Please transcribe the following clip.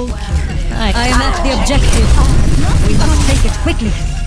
I am at the objective. We must take it quickly.